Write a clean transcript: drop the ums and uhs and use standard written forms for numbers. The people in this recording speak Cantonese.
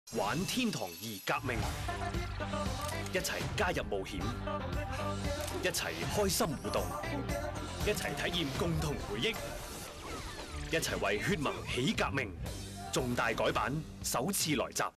玩天堂2革命，一齊加入冒險，一齊開心互動，一齊體驗共同回憶，一齊為血盟起革命。重大改版首次來襲，